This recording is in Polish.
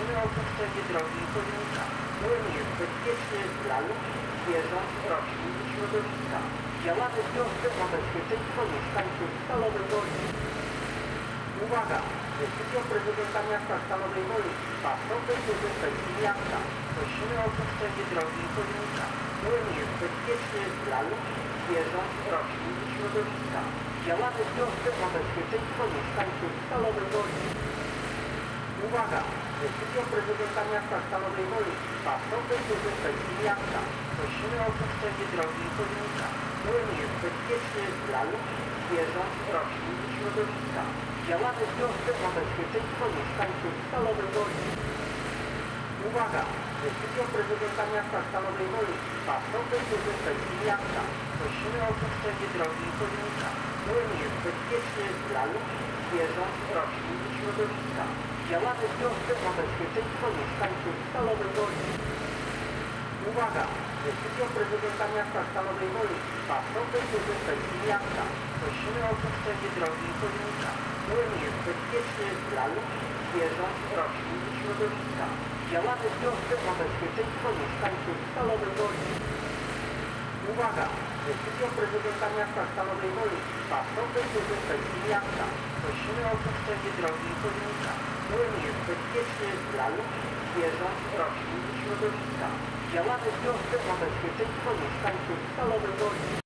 Prosimy o opuszczenie drogi i chodnika. Płyn jest bezpieczny dla ludzi, zwierząt, roślin i środowiska. Działamy w trosce o bezpieczeństwo mieszkańców Stalowej Woli. Uwaga! Decyzją prezydenta miasta Stalowej Woli patrzącej prezydent miasta prosimy o opuszczenie drogi i chodnika. Płyn jest bezpieczny dla ludzi, zwierząt, roślin i środowiska. Działamy w trosce o bezpieczeństwo mieszkańców Stalowej Woli. Uwaga! Decyzją prezydenta miasta Stalowej Woli patrzącej prezydent miasta prosimy o opuszczenie drogi i chodnika. Płyn jest bezpieczny dla ludzi, zwierząt, roślin i środowiska. Działamy w trosce o bezpieczeństwo mieszkańców Stalowej Woli. Uwaga! Decyzją prezydenta miasta Stalowej Woli patrzącej prezydent miasta prosimy o opuszczenie drogi i chodnika. Płyn jest bezpieczny dla ludzi, zwierząt, roślin i środowiska. Działamy w trosce o bezpieczeństwo mieszkańców Stalowej Woli. Uwaga! Decyzją prezydenta miasta Stalowej Woli patrzącej prezydent miasta prosimy o opuszczenie drogi i chodnika. Płyn jest bezpieczny dla ludzi, zwierząt, roślin i środowiska. Działamy w trosce o bezpieczeństwo mieszkańców Stalowej Woli. Uwaga! Decyzją prezydenta miasta Stalowej Woli patrzącej prezydent miasta prosimy o opuszczenie drogi i chodnika. Płyn jest bezpieczny dla ludzi, zwierząt, roślin i środowiska. Działamy w trosce o bezpieczeństwo mieszkańców Stalowej Woli.